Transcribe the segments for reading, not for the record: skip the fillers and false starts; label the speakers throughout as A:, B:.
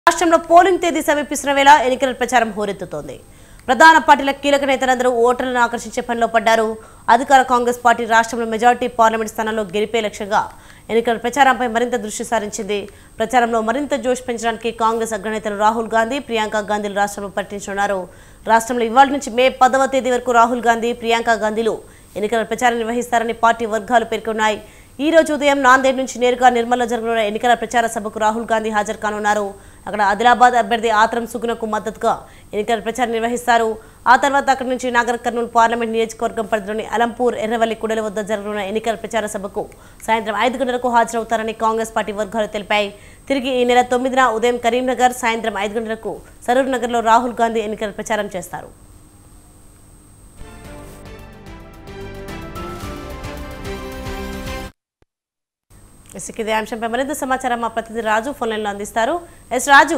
A: రాష్ట్రంలో పోలింగ్ తేదీ సమీపిస్తున్న వేళ ఎన్నికల ప్రచారం హోరెత్తుతోంది. ప్రధాన పార్టీల కీలక నేతలందరూ ఓటర్లను ఆకర్షించే పనిలో పడ్డారు. అధికార కాంగ్రెస్ పార్టీ రాష్ట్రంలో మెజారిటీ పార్లమెంట్ స్థానాల్లో గెలిపే లక్ష్యంగా ఎన్నికల ప్రచారంపై మరింత దృష్టి సారించింది. ప్రచారంలో మరింత జోష్ పెంచడానికి కాంగ్రెస్ అగ్రనేతలు రాహుల్ గాంధీ, ప్రియాంక గాంధీలు రాష్ట్రంలో పర్యటించనున్నారు. రాష్ట్రంలో ఇవాళ నుంచి మే 10వ తేదీ వరకు రాహుల్ గాంధీ, ప్రియాంక గాంధీలు ఎన్నికల ప్రచారం నిర్వహిస్తారని పార్టీ వర్గాలు పేర్కొన్నాయి. ఈ రోజు ఉదయం నాందేడ్ నుంచి నేరుగా నిర్మల్లో జరగనున్న ఎన్నికల ప్రచార సభకు రాహుల్ గాంధీ హాజరు కానున్నారు. అక్కడ ఆదిలాబాద్ అభ్యర్థి ఆత్రం సుగుణకు మద్దతుగా ఎన్నికల ప్రచారం నిర్వహిస్తారు. ఆ తర్వాత అక్కడి నుంచి నాగర్ కర్నూలు పార్లమెంట్ నియోజకవర్గం పరిధిలోని అలంపూర్, ఎర్రవల్లి కూడలి వద్ద జరగనున్న ఎన్నికల ప్రచార సభకు సాయంత్రం 5 గంటలకు హాజరవుతారని కాంగ్రెస్ పార్టీ వర్గాలు తెలిపాయి. తిరిగి ఈ నెల 9న ఉదయం కరీంనగర్, సాయంత్రం 5 గంటలకు సరూర్ నగర్లో రాహుల్ గాంధీ ఎన్నికల ప్రచారం చేస్తారు. ఇదే అంశంపై మరింత సమాచారం మా ప్రతినిధి రాజు ఫోన్ లైన్ లో అందిస్తారు. రాజు,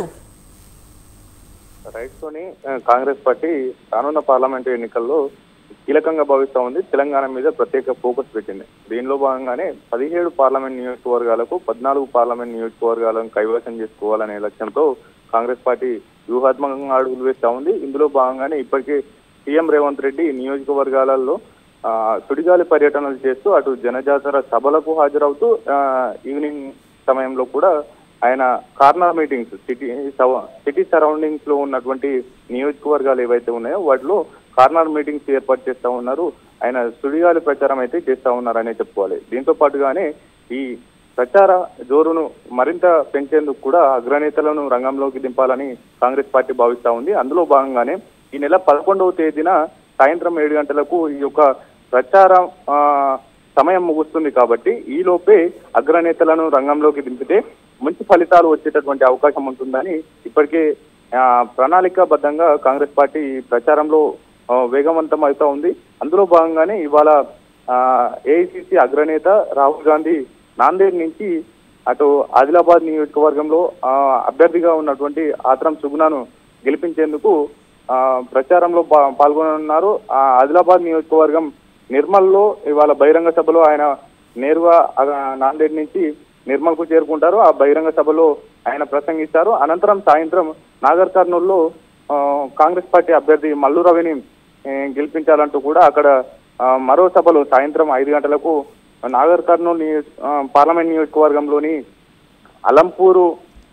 B: రైట్తోని కాంగ్రెస్ పార్టీ రానున్న పార్లమెంటు ఎన్నికల్లో కీలకంగా భావిస్తా ఉంది. తెలంగాణ మీద ప్రత్యేక ఫోకస్ పెట్టింది. దీనిలో భాగంగానే 17 పార్లమెంట్ నియోజకవర్గాలకు 14 పార్లమెంట్ నియోజకవర్గాలను కైవసం చేసుకోవాలనే లక్ష్యంతో కాంగ్రెస్ పార్టీ వ్యూహాత్మకంగా అడుగులు వేస్తా ఉంది. ఇందులో భాగంగానే ఇప్పటికే సీఎం రేవంత్ రెడ్డి నియోజకవర్గాలలో సుడిగాలి పర్యటనలు చేస్తూ అటు జనజాతర సభలకు హాజరవుతూ ఈవినింగ్ సమయంలో కూడా ఆయన కార్నర్ మీటింగ్స్ సిటీ సరౌండింగ్స్ లో ఉన్నటువంటి నియోజకవర్గాలు ఏవైతే ఉన్నాయో వాటిలో కార్నర్ మీటింగ్స్ ఏర్పాటు చేస్తా ఉన్నారు. ఆయన సుడిగాలి ప్రచారం అయితే చేస్తా ఉన్నారనే చెప్పుకోవాలి. దీంతో పాటుగానే ఈ ప్రచార జోరును మరింత పెంచేందుకు కూడా అగ్రనేతలను రంగంలోకి దింపాలని కాంగ్రెస్ పార్టీ భావిస్తా ఉంది. అందులో భాగంగానే ఈ నెల 11వ తేదీన సాయంత్రం 7 గంటలకు ఈ యొక్క ప్రచారం సమయం ముగుస్తుంది. కాబట్టి ఈ లోపే అగ్రనేతలను రంగంలోకి దింపితే మంచి ఫలితాలు వచ్చేటటువంటి అవకాశం ఉంటుందని ఇప్పటికే ప్రణాళికాబద్ధంగా కాంగ్రెస్ పార్టీ ప్రచారంలో వేగవంతం అవుతా ఉంది. అందులో భాగంగానే ఇవాళ ఏఐసిసి అగ్రనేత రాహుల్ గాంధీ నాందేడ్ నుంచి అటు ఆదిలాబాద్ నియోజకవర్గంలో అభ్యర్థిగా ఉన్నటువంటి ఆత్రం సుగుణను గెలిపించేందుకు ప్రచారంలో పాల్గొనున్నారు. ఆదిలాబాద్ నియోజకవర్గం నిర్మల్లో ఇవాళ బహిరంగ సభలో ఆయన నేరుగా నాందేడ్ నుంచి నిర్మల్కు చేరుకుంటారు. ఆ బహిరంగ సభలో ఆయన ప్రసంగిస్తారు. అనంతరం సాయంత్రం నాగర్ కర్నూలులో కాంగ్రెస్ పార్టీ అభ్యర్థి మల్లు రవిని గెలిపించాలంటూ కూడా అక్కడ మరో సభలో సాయంత్రం 5 గంటలకు నాగర్ కర్నూలు పార్లమెంట్ నియోజకవర్గంలోని అలంపూరు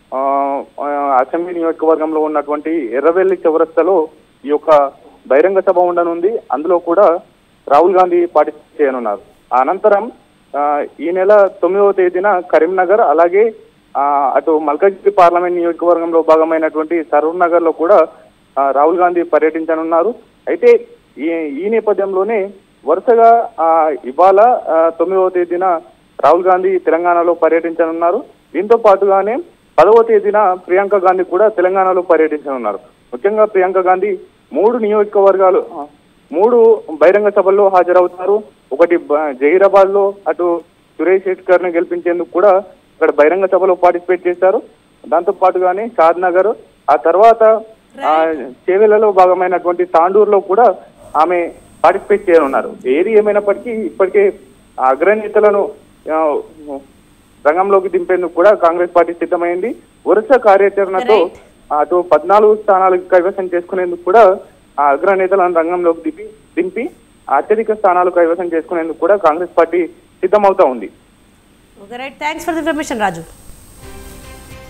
B: అసెంబ్లీ నియోజకవర్గంలో ఉన్నటువంటి ఎర్రవెల్లి చౌరస్తాలో ఈ యొక్క బహిరంగ సభ ఉండనుంది. అందులో కూడా రాహుల్ గాంధీ పార్టిసిపేట్ చేయనున్నారు. అనంతరం ఈ నెల 9వ తేదీన కరీంనగర్, అలాగే అటు మల్కాజ్గిరి పార్లమెంట్ నియోజకవర్గంలో భాగమైనటువంటి సరూర్ నగర్ లో కూడా రాహుల్ గాంధీ పర్యటించనున్నారు. అయితే ఈ నేపథ్యంలోనే వరుసగా ఇవాళ 9వ తేదీన రాహుల్ గాంధీ తెలంగాణలో పర్యటించనున్నారు. దీంతో పాటుగానే 10వ తేదీన ప్రియాంక గాంధీ కూడా తెలంగాణలో పర్యటించనున్నారు. ముఖ్యంగా ప్రియాంక గాంధీ 3 బహిరంగ సభల్లో హాజరవుతారు. ఒకటి జహీరాబాద్ లో అటు సురేష్ శెట్కర్ ని గెలిపించేందుకు కూడా ఇక్కడ బహిరంగ సభలో పార్టిసిపేట్ చేశారు. దాంతో పాటుగానే షాద్ నగర్, ఆ తర్వాత చేవెళ్లలో భాగమైనటువంటి తాండూరులో కూడా ఆమె పార్టిసిపేట్ చేయనున్నారు. ఏది ఏమైనప్పటికీ ఇప్పటికే అగ్రనేతలను రంగంలోకి దింపేందుకు కూడా కాంగ్రెస్ పార్టీ సిద్ధమైంది. వరుస కార్యాచరణతో అటు 14 స్థానాలకు కైవసం చేసుకునేందుకు కూడా ఆ అగ్రనేతలను రంగంలోకి దింపి అత్యధిక స్థానాలు కైవసం చేసుకునేందుకు కూడా కాంగ్రెస్ పార్టీ సిద్ధమవుతా ఉంది.
A: Thanks for the information Raju.